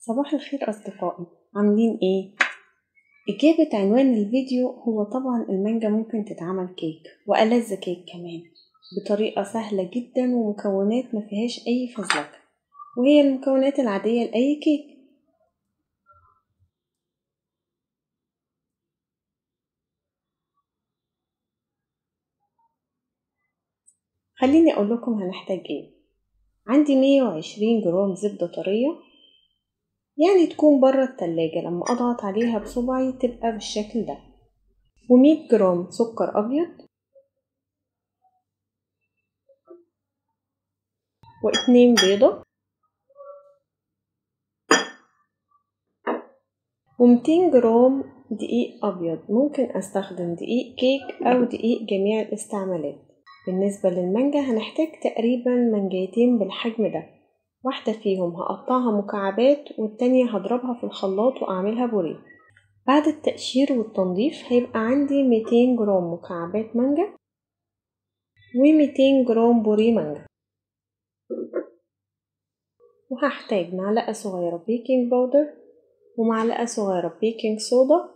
صباح الخير أصدقائي، عاملين إيه؟ إجابة عنوان الفيديو هو طبعا المانجا ممكن تتعمل كيك وألذ كيك كمان بطريقة سهلة جدا ومكونات ما فيهاش أي فزلكة، وهي المكونات العادية لأي كيك. خليني أقول لكم هنحتاج إيه. عندي 120 جرام زبدة طرية، يعني تكون برا التلاجة، لما أضغط عليها بصبعي تبقى بالشكل ده، و100 جرام سكر أبيض، و2 بيضة، و200 جرام دقيق أبيض. ممكن أستخدم دقيق كيك أو دقيق جميع الاستعمالات. بالنسبة للمانجا هنحتاج تقريبا مانجايتين بالحجم ده، واحدة فيهم هقطعها مكعبات والتانية هضربها في الخلاط وأعملها بوريه. بعد التقشير والتنظيف هيبقى عندي 200 جرام مكعبات مانجا و200 جرام بوريه مانجا، وهحتاج معلقة صغيرة بيكنج باودر ومعلقة صغيرة بيكنج صودا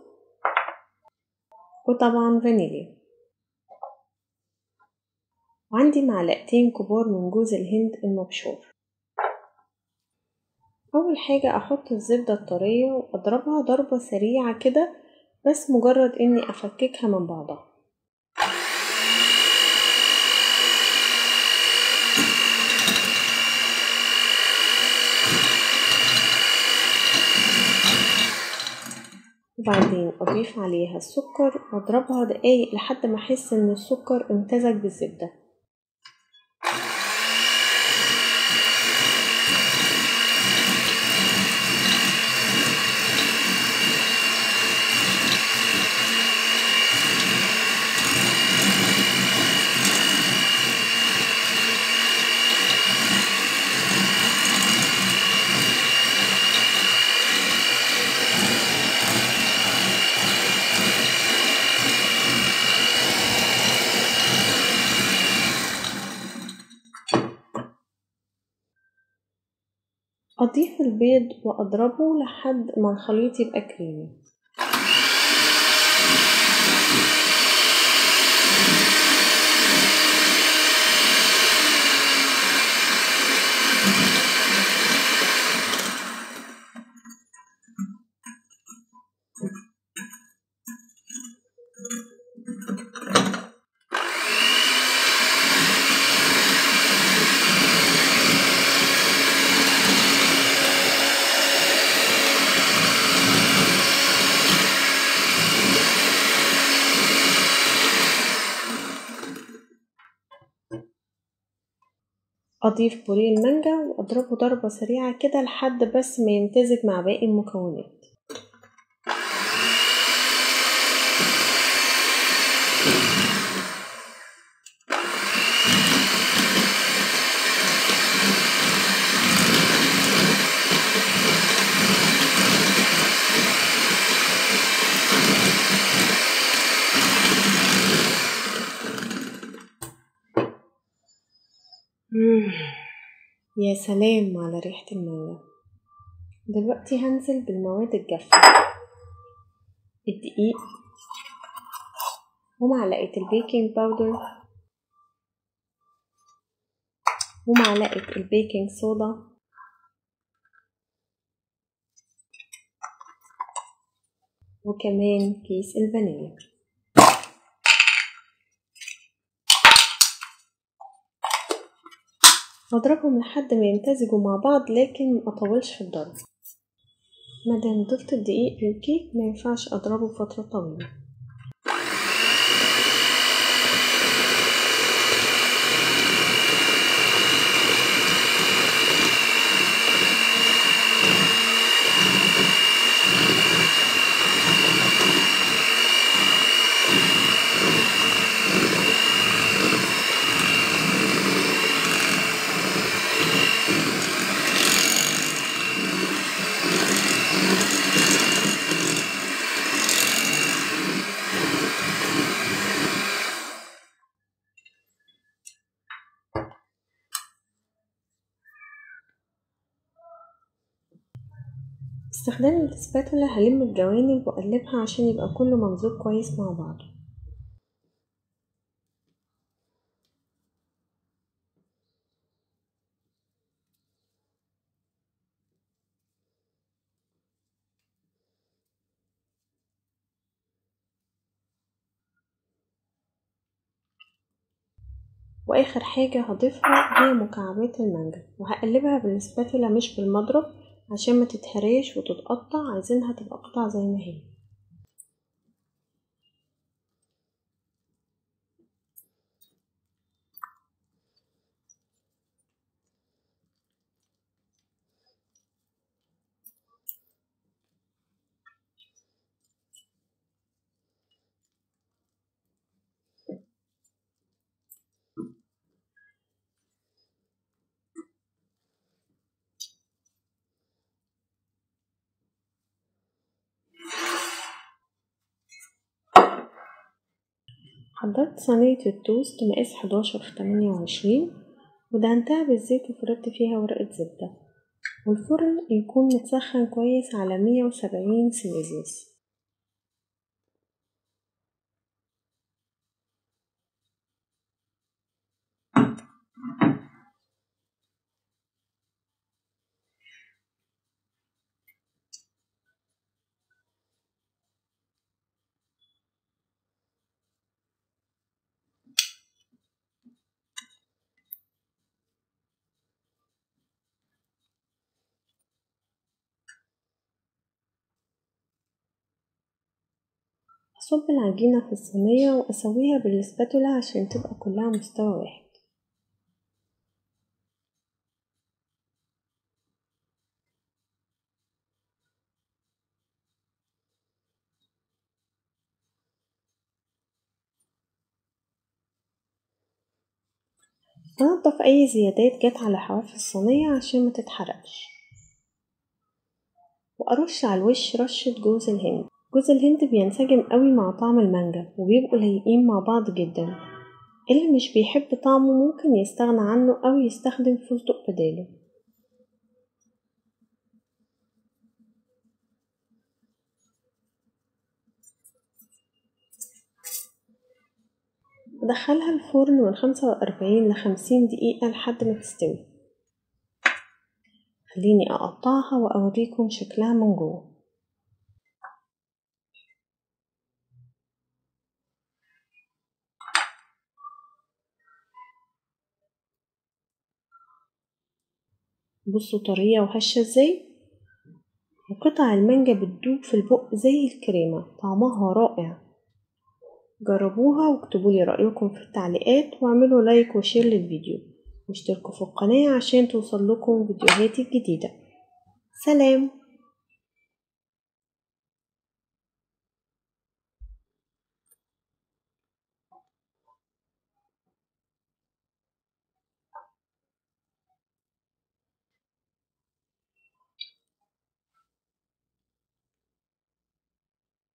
وطبعا فانيليا، وعندي معلقتين كبار من جوز الهند المبشور. أول حاجة أحط الزبدة الطرية وأضربها ضربة سريعة كده، بس مجرد إني أفككها من بعضها. وبعدين أضيف عليها السكر وأضربها دقايق لحد ما أحس إن السكر امتزج بالزبدة. أضيف البيض وأضربه لحد ما الخليط يبقى كريمي. أضيف بوريه المانجا وأضربه ضربة سريعة كده لحد بس ما يمتزج مع باقي المكونات. يا سلام على ريحة المانجا. دلوقتي هنزل بالمواد الجافة، الدقيق ومعلقة البيكنج باودر ومعلقة البيكنج صودا وكمان كيس الفانيليا. واضربهم لحد ما يمتزجوا مع بعض، لكن مطولش في الضرب. مادام ضفت الدقيق للكيك ما ينفعش اضربه فترة طويلة. باستخدام الاسباتولا هلم الجوانب واقلبها عشان يبقى كله ممزوج كويس مع بعضه. واخر حاجة هضيفها هي مكعبات المانجا، وهقلبها بالاسباتولا مش بالمضرب عشان ما تتهريش وتتقطع، عايزينها تبقى قطع زي ما هي. حضرت صينية التوست مقاس 11 في 28، ودهنتها بالزيت وفردت فيها ورقة زبدة، والفرن يكون متسخن كويس على 170 سيليزيوس. أصب العجينة في الصينية وأسويها بالاسباتولا عشان تبقى كلها مستوى واحد. أنضف أي زيادات جت على حواف الصينية عشان ما تتحرقش، وأرش على الوش رشة جوز الهند. جوز الهند بينسجم قوي مع طعم المانجا وبيبقوا لايقين مع بعض جدا. اللي مش بيحب طعمه ممكن يستغنى عنه أو يستخدم فستق بداله. أدخلها الفرن من 45 ل50 دقيقة لحد ما تستوي. خليني أقطعها وأوريكم شكلها من جوه. بصوا طرية وهشة ازاي، وقطع المانجا بتدوب في البق زي الكريمة، طعمها رائع. جربوها واكتبولي رأيكم في التعليقات، واعملوا لايك وشير للفيديو، واشتركوا في القناة عشان توصل لكم فيديوهاتي الجديدة. سلام.